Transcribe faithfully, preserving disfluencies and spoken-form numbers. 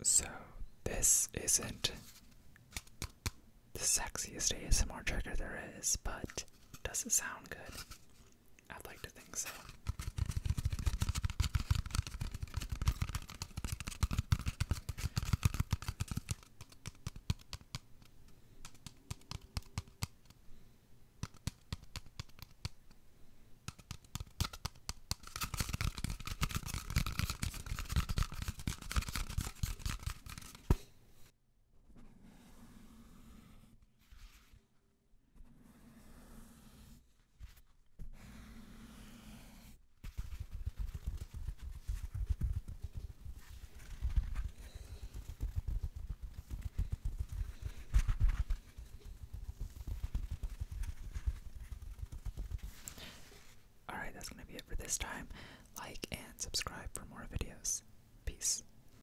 So, this isn't the sexiest A S M R trigger there is, but does it sound good? I'd like to think so. Alright, that's going to be it for this time. Like and subscribe for more videos. Peace.